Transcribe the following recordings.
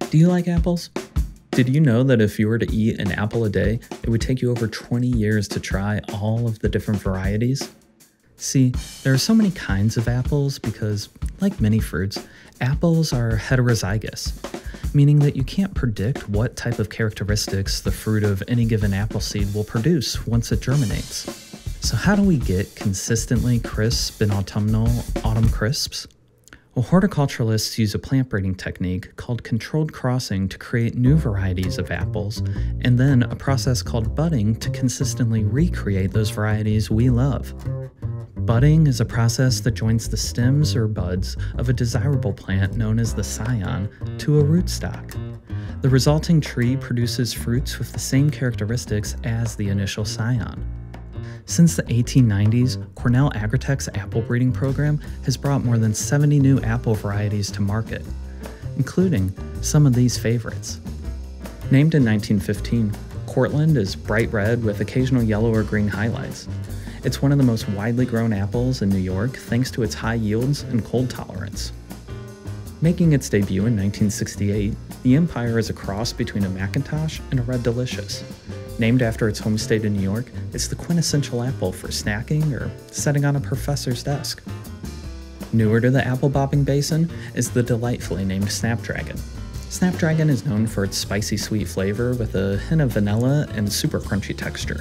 Do you like apples? Did you know that if you were to eat an apple a day, it would take you over 20 years to try all of the different varieties? See, there are so many kinds of apples because, like many fruits, apples are heterozygous, meaning that you can't predict what type of characteristics the fruit of any given apple seed will produce once it germinates. So how do we get consistently crisp and autumnal autumn crisps? Well, horticulturalists use a plant breeding technique called controlled crossing to create new varieties of apples, and then a process called budding to consistently recreate those varieties we love. Budding is a process that joins the stems or buds of a desirable plant known as the scion to a rootstock. The resulting tree produces fruits with the same characteristics as the initial scion. Since the 1890s, Cornell Agritech's apple breeding program has brought more than 70 new apple varieties to market, including some of these favorites. Named in 1915, Cortland is bright red with occasional yellow or green highlights. It's one of the most widely grown apples in New York thanks to its high yields and cold tolerance. Making its debut in 1968, the Empire is a cross between a McIntosh and a Red Delicious. Named after its home state in New York, it's the quintessential apple for snacking or setting on a professor's desk. Newer to the apple bobbing basin is the delightfully named Snapdragon. Snapdragon is known for its spicy sweet flavor with a hint of vanilla and super crunchy texture.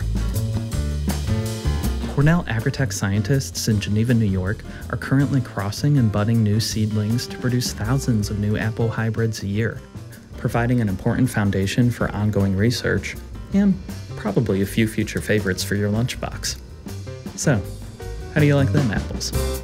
Cornell Agritech scientists in Geneva, New York are currently crossing and budding new seedlings to produce thousands of new apple hybrids a year, providing an important foundation for ongoing research and probably a few future favorites for your lunchbox. So, how do you like them apples?